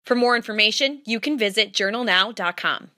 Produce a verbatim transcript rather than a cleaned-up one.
For more information, you can visit journal now dot com.